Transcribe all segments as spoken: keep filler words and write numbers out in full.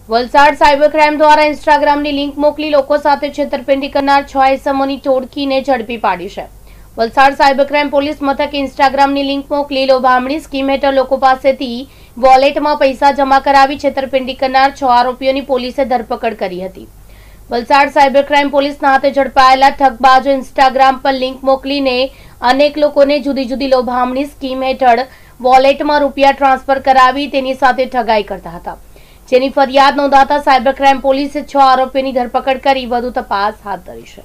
Valsad cyber crime દ્વારા ઇન્સ્ટાગ્રામની link મોકલી લોકો સાથે છેતરપિંડી કરનાર છ ઇસમોની ટોળકીને ઝડપી પાડી છે। વલસાડ સાયબર ક્રાઇમ પોલીસ મથકે ઇન્સ્ટાગ્રામની લિંક મોકલી લોભામણી સ્કીમ હેઠળ લોકો પાસેથી વોલેટમાં પૈસા જમા કરાવી છેતરપિંડી કરનાર છ આરોપીઓની પોલીસે ધરપકડ કરી હતી। વલસાડ સાયબર ક્રાઇમ પોલીસના હાથે ઝડપાયેલા ઠગબાજો ઇન્સ્ટાગ્રામ પર લિંક મોકલીને અનેક લોકોને જુદી જુદી લોભામણી સ્કીમ હેઠળ વોલેટમાં રૂપિયા ટ્રાન્સફર કરાવી તેની સાથે ઠગાઈ કરતા હતા, જેની ફરિયાદ નોંધાતા સાયબર ક્રાઇમ પોલીસે છ આરોપીઓની ધરપકડ કરી વધુ તપાસ હાથ ધરી છે।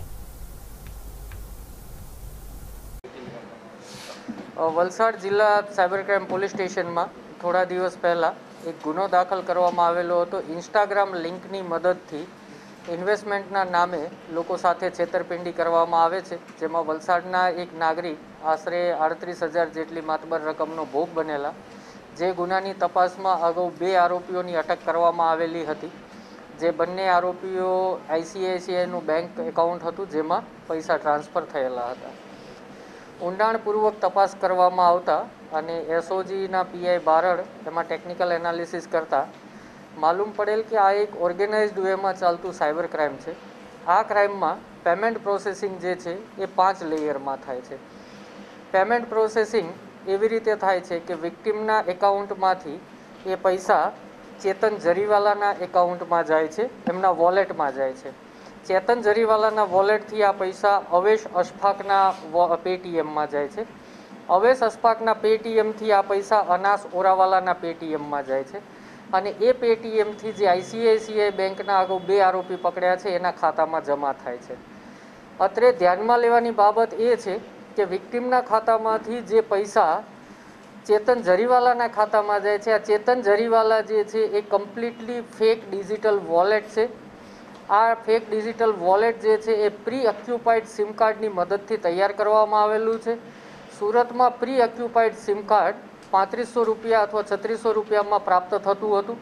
વલસાડ જિલ્લા સાયબર ક્રાઇમ પોલીસ સ્ટેશનમાં થોડા દિવસ પહેલા એક ગુનો દાખલ કરવામાં આવેલો હતો। ઇન્સ્ટાગ્રામ લિંકની મદદથી ઇન્વેસ્ટમેન્ટના નામે લોકો સાથે છેતરપિંડી કરવામાં આવે છે, જેમાં વલસાડના એક નાગરિક આશરે આડત્રીસ હજાર જેટલી માતબર રકમનો ભોગ બનેલા। જે ગુનાની તપાસમાં અગાઉ બે આરોપીઓની અટક કરવામાં આવેલી હતી। જે બંને આરોપીઓ આઈસીઆઈસીઆઈનું બેંક એકાઉન્ટ હતું જેમાં પૈસા ટ્રાન્સફર થયેલા હતા। ઊંડાણપૂર્વક તપાસ કરવામાં આવતા અને એસઓજીના પીઆઈ બારડ એમાં ટેકનિકલ એનાલિસિસ કરતા માલુમ પડેલ કે આ એક ઓર્ગેનાઇઝડ વેમાં ચાલતું સાયબર ક્રાઇમ છે। આ ક્રાઇમમાં પેમેન્ટ પ્રોસેસિંગ જે છે એ પાંચ લેયરમાં થાય છે। પેમેન્ટ પ્રોસેસિંગ એવી રીતે થાય છે કે વિક્ટિમના એકાઉન્ટમાંથી એ પૈસા ચેતન જરીવાલાના એકાઉન્ટમાં જાય છે, એમના વોલેટમાં જાય છે। ચેતન જરીવાલાના વોલેટથી આ પૈસા અવેશ અશફાકના પેટીએમમાં જાય છે। અવેશ અશફાકના પેટીએમથી આ પૈસા અનાસ ઓરાવાલાના પેટીએમમાં જાય છે અને એ પેટીએમથી જે આઈસીઆઈસીઆઈ બેંકના અગાઉ બે આરોપી પકડ્યા છે એના ખાતામાં જમા થાય છે। અત્રે ધ્યાનમાં લેવાની બાબત એ છે કે વિક્ટિમના ખાતામાંથી જે પૈસા ચેતન જરીવાલાના ખાતામાં જાય છે, આ ચેતન જરીવાલા જે છે એ કમ્પ્લીટલી ફેક ડિજિટલ વોલેટ છે। આ ફેક ડિજિટલ વોલેટ જે છે એ પ્રી ઓક્યુપાઇડ સિમ કાર્ડની મદદથી તૈયાર કરવામાં આવેલું છે। સુરતમાં પ્રી ઓક્યુપાઇડ સિમ કાર્ડ પાંત્રીસો રૂપિયા અથવા છત્રીસો રૂપિયામાં પ્રાપ્ત થતું હતું।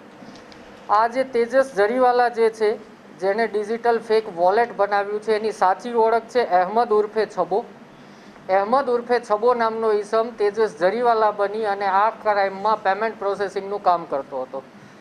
આ જે તેજસ જરીવાલા જે છે જેને ડિજિટલ ફેક વોલેટ બનાવ્યું છે એની સાચી ઓળખ છે અહેમદ ઉર્ફે છબો। અહેમદ ઉર્ફે છબો નામનો ઈસમ તેજસ જરીવાલા બની અને આ ક્રાઇમમાં પેમેન્ટ પ્રોસેસિંગનું કામ કરતો હતો।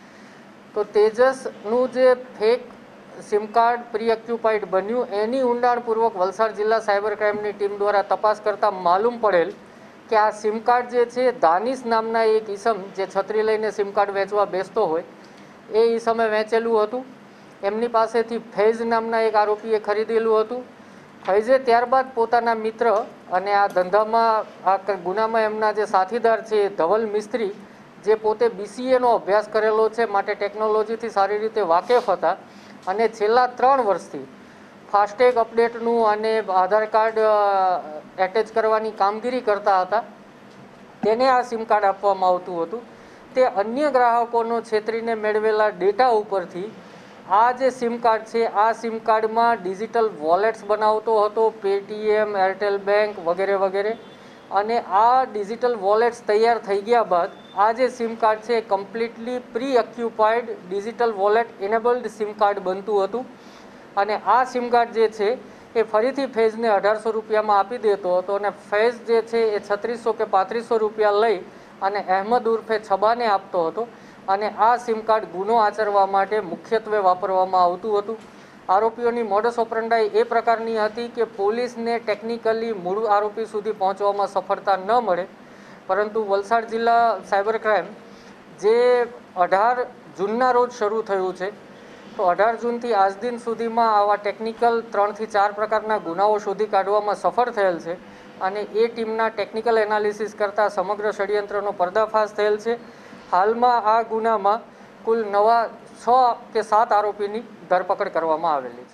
તો તેજસનું જે fake sim card preoccupied બન્યું એની ઊંડાણપૂર્વક વલસાડ જિલ્લા સાયબર ક્રાઇમની ટીમ દ્વારા તપાસ કરતા માલુમ પડેલ કે આ સિમ કાર્ડ જે છે દાનિશ નામના એક ઈસમ જે છત્રી લઈને સિમ કાર્ડ વેચવા બેસતો હોય એ ઈસમે વેચેલું હતું। એમની પાસેથી ફૈઝ નામના એક આરોપીએ ખરીદેલું હતું। ફૈઝે ત્યારબાદ પોતાના મિત્ર અને આ ધંધામાં આ ગુનામાં એમના જે સાથીદાર છે ધવલ મિસ્ત્રી જે પોતે બીસીએનો અભ્યાસ કરેલો છે, માટે ટેકનોલોજીથી સારી રીતે વાકેફ હતા અને છેલ્લા ત્રણ વર્ષથી ફાસ્ટેગ અપડેટનું અને આધાર કાર્ડ એટેચ કરવાની કામગીરી કરતા હતા। તેને આ સિમ કાર્ડ આપવામાં આવતું હતું। તે અન્ય ગ્રાહકોનો છેતરીને મેળવેલા ડેટા ઉપરથી આ જે સિમ કાર્ડ છે આ સિમ કાર્ડમાં ડિજિટલ વોલેટ્સ બનાવતો હતો, પેટીએમ, એરટેલ બેંક વગેરે વગેરે। અને આ ડિજિટલ વોલેટ્સ તૈયાર થઈ ગયા બાદ આ જે સિમ કાર્ડ છે એ completely preoccupied digital wallet enabled sim card બનતું હતું અને આ સિમ કાર્ડ જે છે એ ફરીથી ફૈઝને અઢારસો રૂપિયામાં આપી દેતો હતો અને ફૈઝ જે છે એ છત્રીસો કે પાંત્રીસો રૂપિયા લઈ અને અહેમદ ઉર્ફે છબાને આપતો હતો અને આ સિમ કાર્ડ ગુનો આચરવા માટે મુખ્યત્વે વાપરવામાં આવતું હતું। આરોપીઓની મોડસ ઓપરન્ડાઈ એ પ્રકારની હતી કે પોલીસને ટેકનિકલી મૂળ આરોપી સુધી પહોંચવામાં સફળતા ન મળે, પરંતુ વલસાડ જિલ્લા સાયબર ક્રાઇમ જે અઢાર જૂનના રોજ શરૂ થયું છે, તો અઢાર જૂનથી આજ દિન સુધીમાં આવા ટેકનિકલ ત્રણથી ચાર પ્રકારના ગુનાઓ શોધી કાઢવામાં સફળ થયેલ છે અને એ ટીમના ટેકનિકલ એનાલિસિસ કરતાં સમગ્ર ષડયંત્રનો પર્દાફાશ થયેલ છે। હાલમાં આ ગુનામાં કુલ નવા છ કે સાત આરોપીની ધરપકડ કરવામાં આવેલી છે।